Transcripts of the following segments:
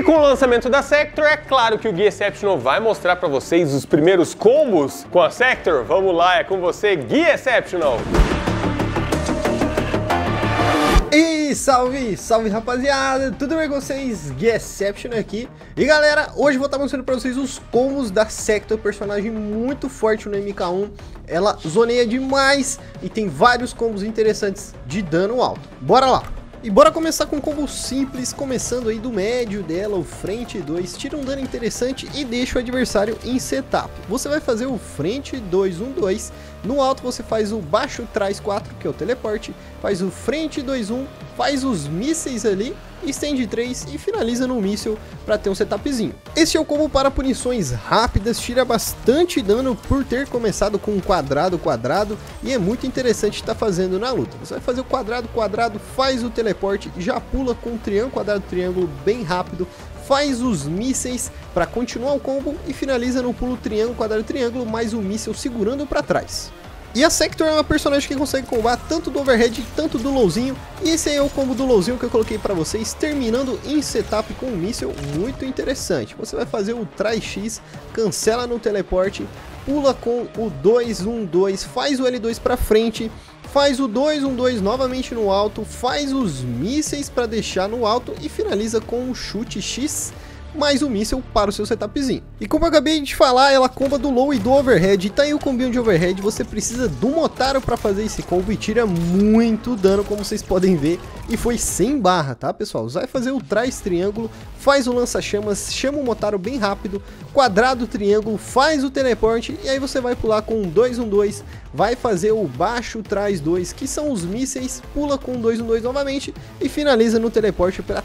E com o lançamento da Sector, é claro que o Gui Exceptional vai mostrar para vocês os primeiros combos com a Sector. Vamos lá, é com você, Gui Exceptional! E salve, salve rapaziada, tudo bem com vocês? Gui Exceptional aqui. E galera, hoje vou estar mostrando pra vocês os combos da Sector, personagem muito forte no MK1. Ela zoneia demais e tem vários combos interessantes de dano alto. Bora lá! E bora começar com um combo simples, começando aí do médio dela, o frente 2, tira um dano interessante e deixa o adversário em setup. Você vai fazer o frente 2, 1, 2, no alto você faz o baixo trás 4, que é o teleporte, faz o frente 2, 1, faz os mísseis ali, estende 3 e finaliza no míssil para ter um setupzinho. Este é o combo para punições rápidas, tira bastante dano por ter começado com um quadrado, e é muito interessante estar fazendo na luta. Você vai fazer o quadrado, faz o teleporte, já pula com triângulo, quadrado, triângulo bem rápido, faz os mísseis para continuar o combo e finaliza no pulo triângulo, quadrado, triângulo, mais o míssil segurando para trás. E a Sector é uma personagem que consegue combar tanto do overhead, tanto do lowzinho. E esse aí é o combo do lowzinho que eu coloquei para vocês, terminando em setup com um míssil muito interessante. Você vai fazer o try X, cancela no teleporte, pula com o 2, 1, 2, faz o L2 para frente, faz o 2, 1, 2 novamente no alto, faz os mísseis para deixar no alto e finaliza com um chute X, mais o míssil para o seu setupzinho. E como eu acabei de falar, ela comba do low e do overhead. E tá aí o combinho de overhead, você precisa do Motaro para fazer esse combo e tira muito dano, como vocês podem ver. E foi sem barra, tá pessoal? Você vai fazer o trás triângulo, faz o lança-chamas, chama o Motaro bem rápido, quadrado triângulo, faz o teleporte e aí você vai pular com 2, 1, 2, vai fazer o baixo trás 2, que são os mísseis, pula com 2, 1, 2 novamente e finaliza no teleporte para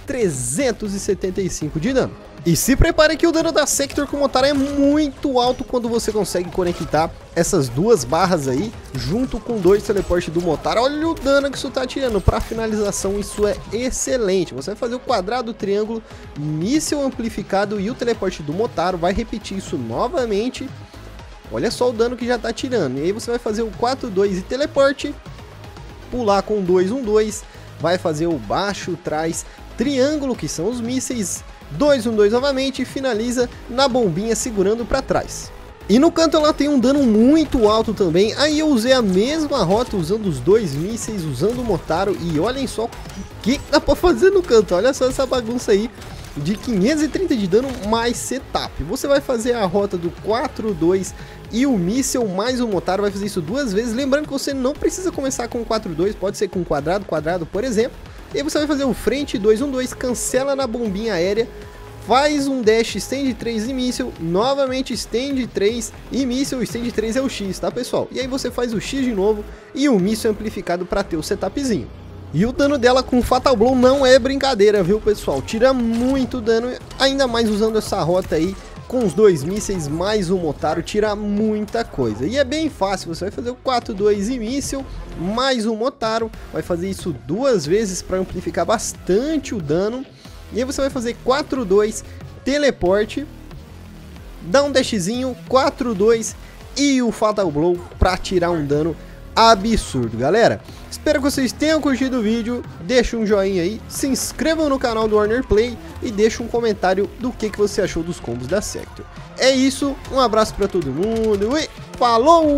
375 de dano. E se prepare que o dano da Sector com o Motaro é muito alto quando você consegue conectar essas duas barras aí, junto com 2 teleportes do Motaro. Olha o dano que isso tá tirando, para finalização isso é excelente. Você vai fazer o quadrado, triângulo, míssil amplificado e o teleporte do Motaro, vai repetir isso novamente. Olha só o dano que já tá tirando. E aí você vai fazer o 4, 2 e teleporte, pular com 2, 1, 2, vai fazer o baixo, trás, triângulo, que são os mísseis, 2, 1, 2 novamente e finaliza na bombinha segurando para trás. E no canto ela tem um dano muito alto também, aí eu usei a mesma rota usando os 2 mísseis, usando o Motaro e olhem só o que dá para fazer no canto, olha só essa bagunça aí de 530 de dano mais setup. Você vai fazer a rota do 4, 2 e o míssil mais o Motaro, vai fazer isso 2 vezes, lembrando que você não precisa começar com 4, 2, pode ser com quadrado, por exemplo. E aí você vai fazer o frente 2, 1, 2, cancela na bombinha aérea, faz um dash, estende 3 e míssil, novamente estende 3 e míssil, estende 3 é o X, tá pessoal? E aí você faz o X de novo e o míssil amplificado para ter o setupzinho. E o dano dela com Fatal Blow não é brincadeira, viu pessoal? Tira muito dano, ainda mais usando essa rota aí, com os 2 mísseis mais o Motaro, tira muita coisa. E é bem fácil, você vai fazer o 4, 2 e míssil, mais o Motaro, vai fazer isso 2 vezes para amplificar bastante o dano. E aí você vai fazer 4, 2, teleporte, dá um dashzinho, 4, 2 e o Fatal Blow para tirar um dano absurdo, galera. Espero que vocês tenham curtido o vídeo, deixa um joinha aí, se inscrevam no canal do Warner Play e deixa um comentário do que você achou dos combos da Sector. É isso, um abraço pra todo mundo e falou!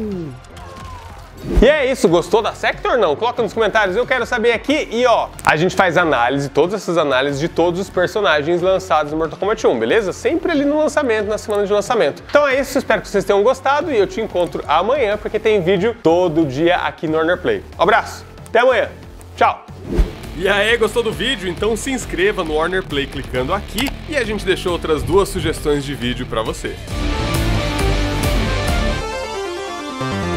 E é isso, gostou da Sector ou não? Coloca nos comentários, eu quero saber aqui. E ó, a gente faz análise, todas essas análises de todos os personagens lançados no Mortal Kombat 1, beleza? Sempre ali no lançamento, na semana de lançamento. Então é isso, espero que vocês tenham gostado e eu te encontro amanhã, porque tem vídeo todo dia aqui no Warner Play. Um abraço, até amanhã, tchau! E aí, gostou do vídeo? Então se inscreva no Warner Play clicando aqui e a gente deixou outras 2 sugestões de vídeo pra você.